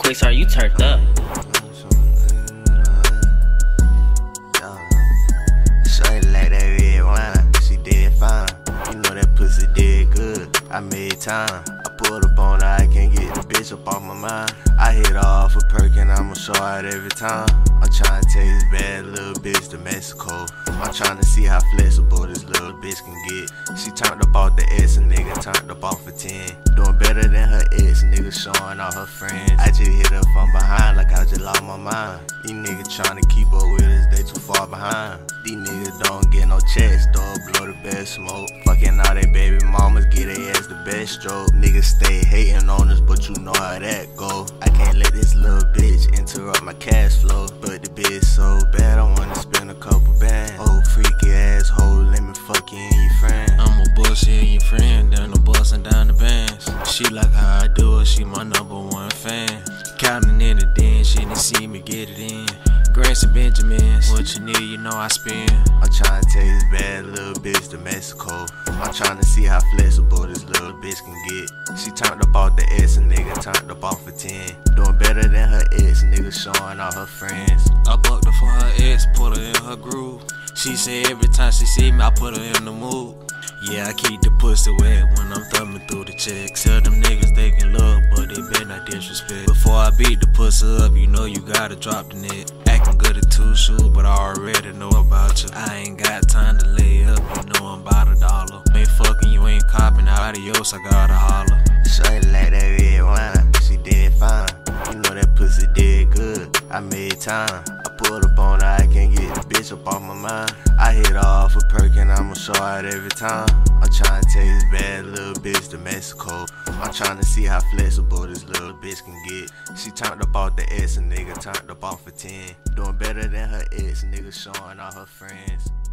quick, sorry, you turned up. Shorty like that red wine, she did fine. You know that pussy did good, I made time. I pulled up on her, I can't get the bitch up off my mind. I hit her off a perk and I'ma show out every time. I'm tryna take this bad little bitch to Mexico. I'm tryna see how flexible this little bitch can get. She turned up off the S, a nigga turned up off a 10. Doing better than her ex, nigga showing all her friends. I just hit her from behind like I just lost my mind. These niggas tryna keep up with us, they too far behind. These niggas don't get no checks, though, blow the best smoke. Fucking all they baby mamas, get their ass the best stroke. Niggas stay hating on us, but you know how that go. I can't let this little bitch interrupt my cash flow. But the bitch so bad, I wanna spend a couple bands. Oh, freaky asshole, let me fuck you and your friend. I'm a bust you and your friend, then I'm bustin' down the bands. She like how I do it, she my #1 fan. Counting in the den, she didn't see me get it in. Grants and Benjamins, what you need, you know I spend. I'm tryna take this bad little bitch to Mexico. I'm tryna see how flexible this little bitch can get. She turned up off the S, a nigga turned up off a 10. Doing better than her ex, nigga showing all her friends. I bucked her for her ex, put her in her groove. She say every time she see me, I put her in the mood. Yeah, I keep the pussy wet when I'm thumbing through the checks. Tell them niggas they can look, but they better not disrespect. Before I beat the pussy up, you know you gotta drop the net. Acting good at 2 shoes, but I already know about you. I ain't got time to lay up, you know I'm about $1. Ain't fucking, you ain't copping, adios, I gotta holler. Shorty like that red wine, she did fine. You know that pussy did good, I made time. I pulled up on her, I can't get the bitch up off my mind. I hit her off a perk and I'ma show out every time. I'm tryna take this bad little bitch to Mexico. I'm tryna see how flexible this little bitch can get. She turned up off the S, a nigga turned up off a 10. Doing better than her ex, nigga showing all her friends.